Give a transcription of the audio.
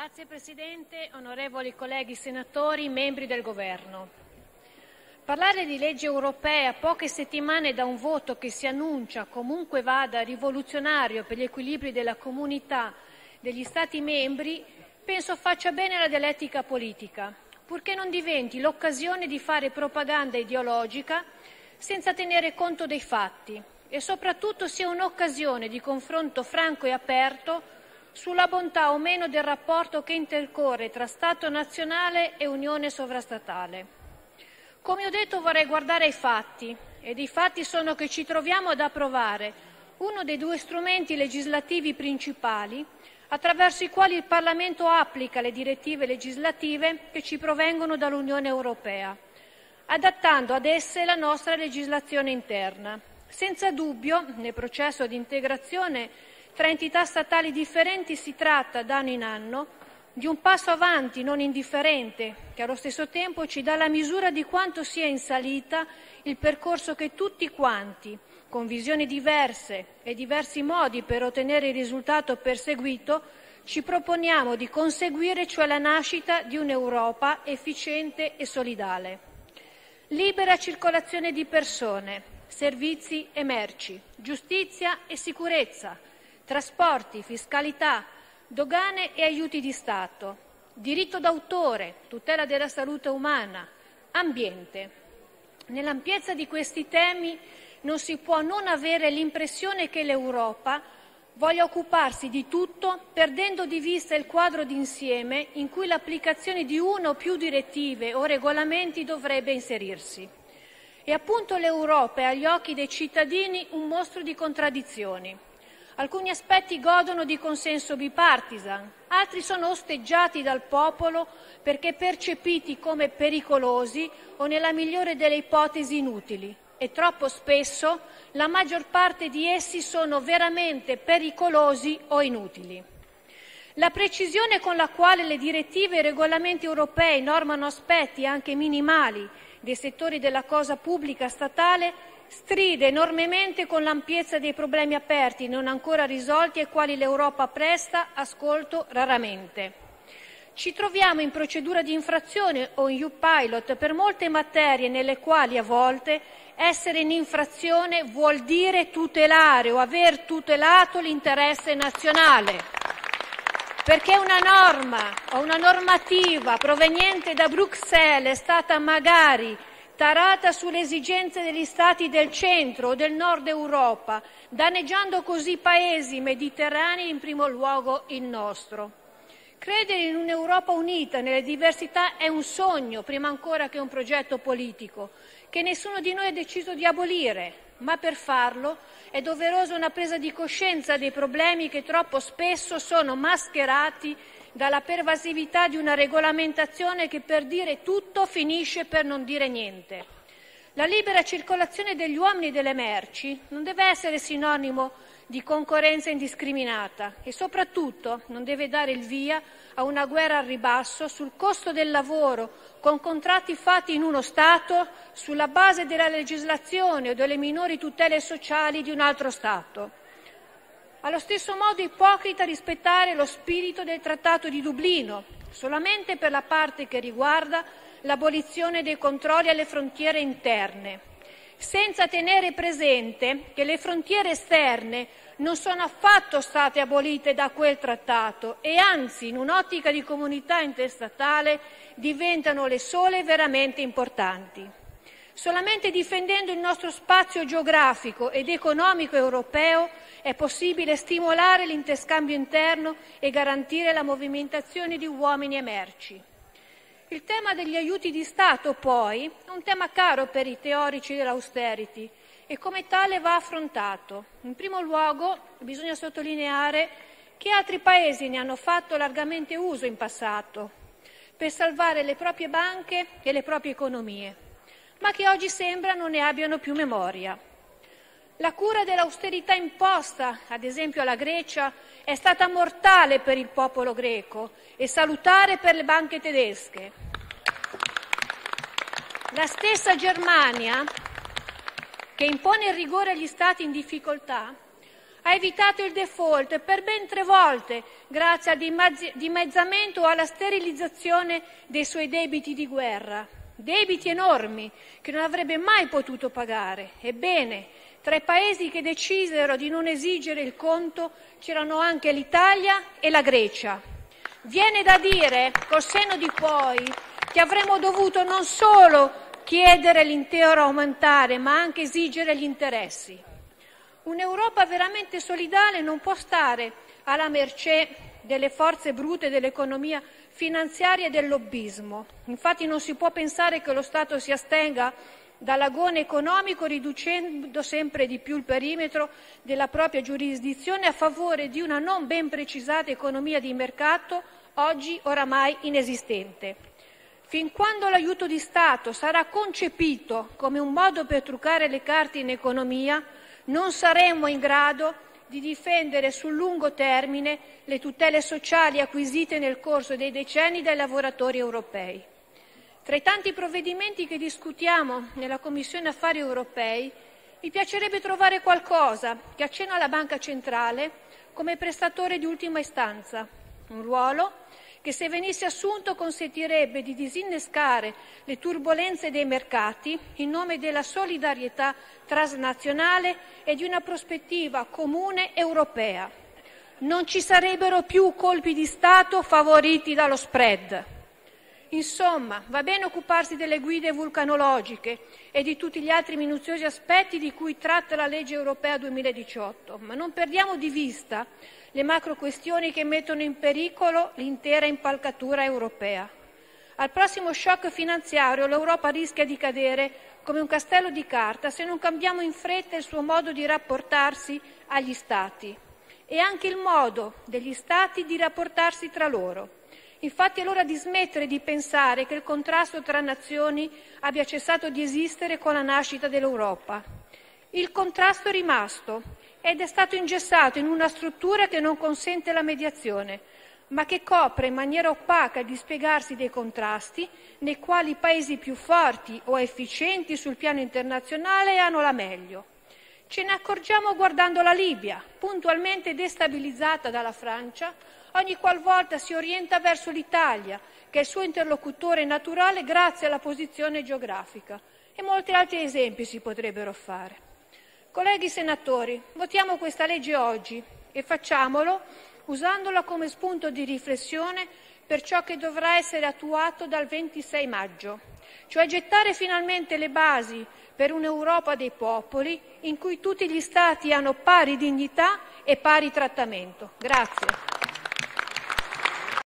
Grazie Presidente, onorevoli colleghi senatori, membri del Governo. Parlare di legge europea a poche settimane da un voto che si annuncia, comunque vada, rivoluzionario per gli equilibri della comunità degli Stati membri, penso faccia bene alla dialettica politica, purché non diventi l'occasione di fare propaganda ideologica senza tenere conto dei fatti e soprattutto sia un'occasione di confronto franco e aperto sulla bontà o meno del rapporto che intercorre tra Stato nazionale e Unione sovrastatale. Come ho detto, vorrei guardare ai fatti, ed i fatti sono che ci troviamo ad approvare uno dei due strumenti legislativi principali attraverso i quali il Parlamento applica le direttive legislative che ci provengono dall'Unione Europea, adattando ad esse la nostra legislazione interna. Senza dubbio, nel processo di integrazione tra entità statali differenti si tratta, d'anno in anno, di un passo avanti non indifferente, che allo stesso tempo ci dà la misura di quanto sia in salita il percorso che tutti quanti, con visioni diverse e diversi modi per ottenere il risultato perseguito, ci proponiamo di conseguire, cioè la nascita di un'Europa efficiente e solidale. Libera circolazione di persone, servizi e merci, giustizia e sicurezza, trasporti, fiscalità, dogane e aiuti di Stato, diritto d'autore, tutela della salute umana, ambiente. Nell'ampiezza di questi temi non si può non avere l'impressione che l'Europa voglia occuparsi di tutto, perdendo di vista il quadro d'insieme in cui l'applicazione di una o più direttive o regolamenti dovrebbe inserirsi. E appunto l'Europa è agli occhi dei cittadini un mostro di contraddizioni. Alcuni aspetti godono di consenso bipartisan, altri sono osteggiati dal popolo perché percepiti come pericolosi o, nella migliore delle ipotesi, inutili. E troppo spesso la maggior parte di essi sono veramente pericolosi o inutili. La precisione con la quale le direttive e i regolamenti europei normano aspetti anche minimali dei settori della cosa pubblica statale stride enormemente con l'ampiezza dei problemi aperti non ancora risolti ai quali l'Europa presta ascolto raramente. Ci troviamo in procedura di infrazione o in EU-Pilot per molte materie nelle quali a volte essere in infrazione vuol dire tutelare o aver tutelato l'interesse nazionale. Perché una norma o una normativa proveniente da Bruxelles è stata magari tarata sulle esigenze degli Stati del centro o del nord Europa, danneggiando così paesi mediterranei, in primo luogo il nostro. Credere in un'Europa unita nelle diversità è un sogno, prima ancora che un progetto politico, che nessuno di noi ha deciso di abolire, ma per farlo è doverosa una presa di coscienza dei problemi che troppo spesso sono mascherati dalla pervasività di una regolamentazione che per dire tutto finisce per non dire niente. La libera circolazione degli uomini e delle merci non deve essere sinonimo di concorrenza indiscriminata e soprattutto non deve dare il via a una guerra al ribasso sul costo del lavoro con contratti fatti in uno Stato sulla base della legislazione o delle minori tutele sociali di un altro Stato. Allo stesso modo ipocrita rispettare lo spirito del Trattato di Dublino, solamente per la parte che riguarda l'abolizione dei controlli alle frontiere interne, senza tenere presente che le frontiere esterne non sono affatto state abolite da quel trattato e anzi, in un'ottica di comunità interstatale, diventano le sole veramente importanti. Solamente difendendo il nostro spazio geografico ed economico europeo è possibile stimolare l'interscambio interno e garantire la movimentazione di uomini e merci. Il tema degli aiuti di Stato, poi, è un tema caro per i teorici dell'austerity e come tale va affrontato. In primo luogo bisogna sottolineare che altri Paesi ne hanno fatto largamente uso in passato per salvare le proprie banche e le proprie economie, ma che oggi sembra non ne abbiano più memoria. La cura dell'austerità imposta, ad esempio alla Grecia, è stata mortale per il popolo greco e salutare per le banche tedesche. La stessa Germania, che impone il rigore agli Stati in difficoltà, ha ha evitato il default per ben 3 volte grazie al dimezzamento o alla sterilizzazione dei suoi debiti di guerra. Debiti enormi che non avrebbe mai potuto pagare. Ebbene, tra i paesi che decisero di non esigere il conto c'erano anche l'Italia e la Grecia. Viene da dire, col senno di poi, che avremmo dovuto non solo chiedere l'intero aumentare, ma anche esigere gli interessi. Un'Europa veramente solidale non può stare alla mercé delle forze brute dell'economia finanziaria e del lobbismo. Infatti non si può pensare che lo Stato si astenga dall'agone economico riducendo sempre di più il perimetro della propria giurisdizione a favore di una non ben precisata economia di mercato, oggi oramai inesistente. Fin quando l'aiuto di Stato sarà concepito come un modo per truccare le carte in economia, non saremo in grado di difendere sul lungo termine le tutele sociali acquisite nel corso dei decenni dai lavoratori europei. Tra i tanti provvedimenti che discutiamo nella Commissione Affari Europei, mi piacerebbe trovare qualcosa che accenna alla Banca Centrale come prestatore di ultima istanza, un ruolo che se venisse assunto consentirebbe di disinnescare le turbolenze dei mercati in nome della solidarietà transnazionale e di una prospettiva comune europea. Non ci sarebbero più colpi di Stato favoriti dallo spread. Insomma, va bene occuparsi delle guide vulcanologiche e di tutti gli altri minuziosi aspetti di cui tratta la legge europea 2018, ma non perdiamo di vista le macro questioni che mettono in pericolo l'intera impalcatura europea. Al prossimo shock finanziario l'Europa rischia di cadere come un castello di carta se non cambiamo in fretta il suo modo di rapportarsi agli Stati e anche il modo degli Stati di rapportarsi tra loro. Infatti è l'ora di smettere di pensare che il contrasto tra nazioni abbia cessato di esistere con la nascita dell'Europa. Il contrasto è rimasto ed è stato ingessato in una struttura che non consente la mediazione, ma che copre in maniera opaca il dispiegarsi dei contrasti nei quali i paesi più forti o efficienti sul piano internazionale hanno la meglio. Ce ne accorgiamo guardando la Libia, puntualmente destabilizzata dalla Francia, ogni qualvolta si orienta verso l'Italia, che è il suo interlocutore naturale grazie alla posizione geografica. E molti altri esempi si potrebbero fare. Colleghi senatori, votiamo questa legge oggi e facciamolo usandola come spunto di riflessione per ciò che dovrà essere attuato dal 26 maggio, cioè gettare finalmente le basi per un'Europa dei popoli in cui tutti gli Stati hanno pari dignità e pari trattamento. Grazie.